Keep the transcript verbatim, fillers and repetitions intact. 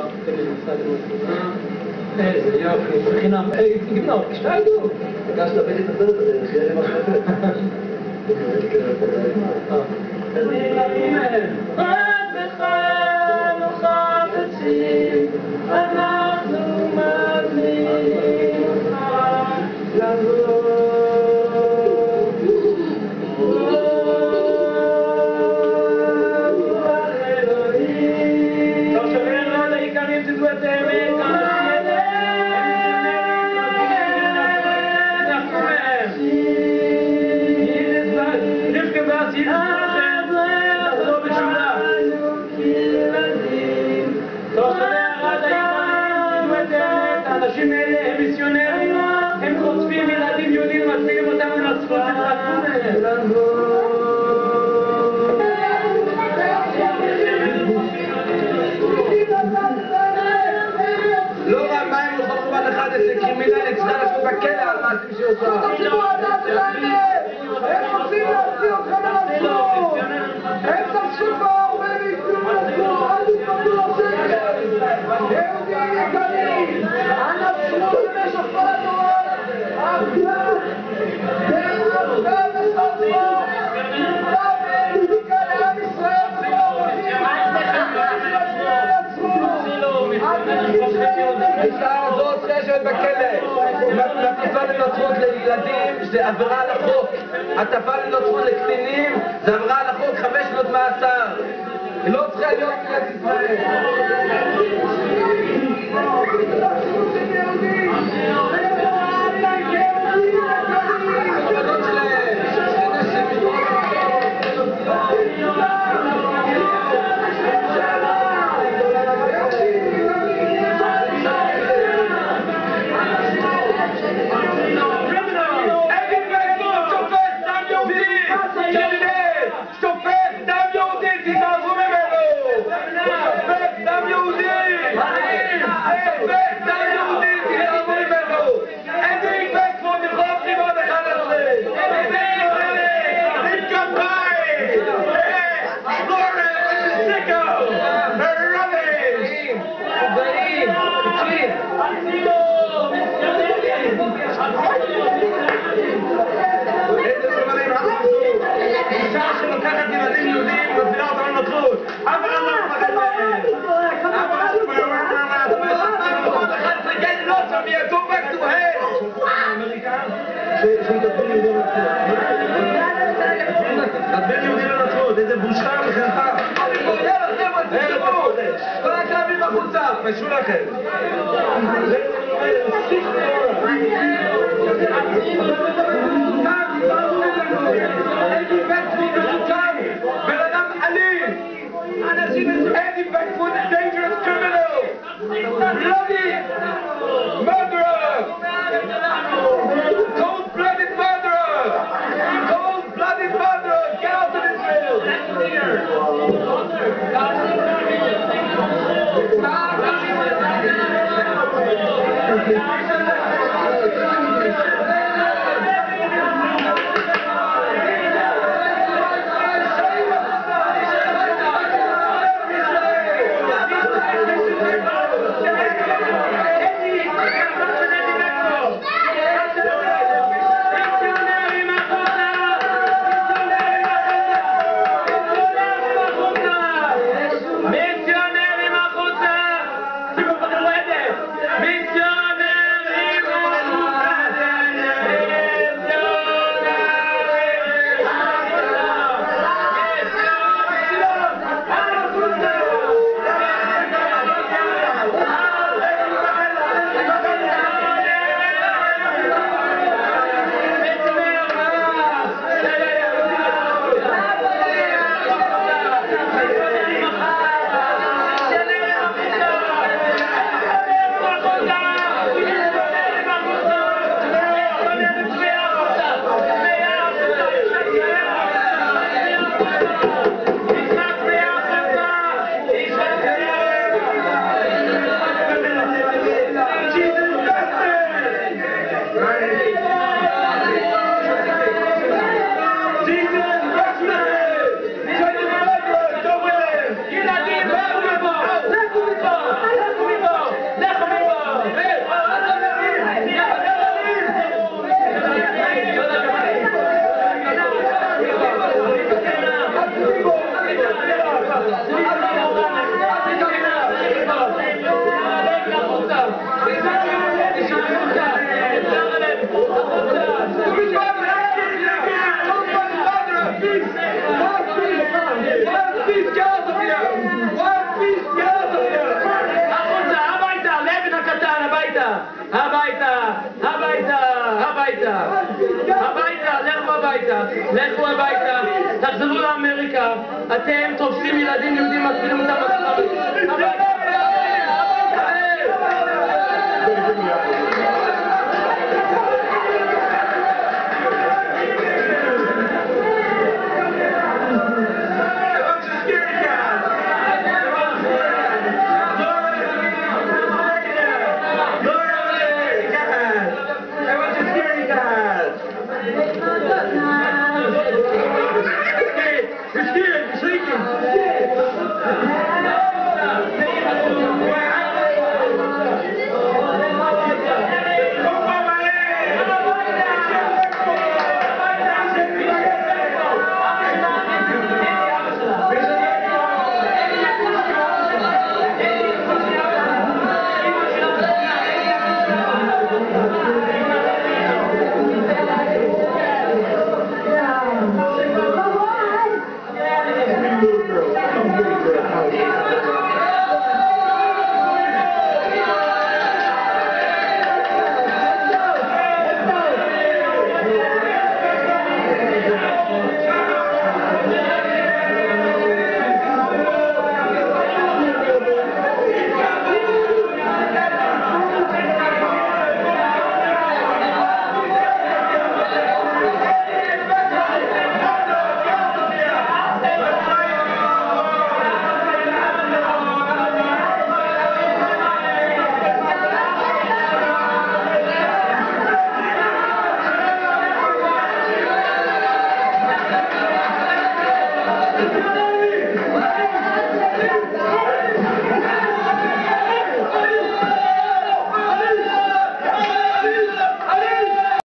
איזה יופי, חינם, היי, גמנות, שתיידו. הגשת בית את הסרט הזה, שיהיה לי מחשבת. רק בך לא חפצים, אנחנו מזמינים אותך לבוא. האנשים האלה הם מיסיונרים, הם חושפים ילדים יהודים, מצמידים אותם לנצחות, הם חשבו מהם. לא רק מה הם הולכות רובן אחד איזה קרימינלית צריכה לשבת בכלא על מעשים שעושה. הם רוצים להוציא אותך מהנצרות! הם תפשו באור והם ייתנו לנצרות! אל תתפתו לשקר! יהודים יקרים! הנצרות במשך כל הדורות! עבדה! ועבדה וסרפה! עבדה והעניקה לעם ישראל וכל הרוצים! האישה הזאת צריכה לשבת בכלא. מטיפה לנצרות לילדים זה עבירה על החוק. הטפה לנצרות לקטינים זה עבירה על החוק, חמש שנות מאסר. היא לא צריכה להיות מדינת ישראל. הרבנות שלהם, תדבר יהודי לנצרות, איזה בושה וחרפה. כל הכלבים החוצה, פשו לכם. בן אדם אלים. anti-Semitic, dangerous criminal. Bloody murderer. Cold-blooded murderer. Cold-blooded murderer. Get out of Israel. לכו הביתה, תחזרו לאמריקה, אתם תופסים ילדים יהודים, מפילים אותם הביתה. Thank you.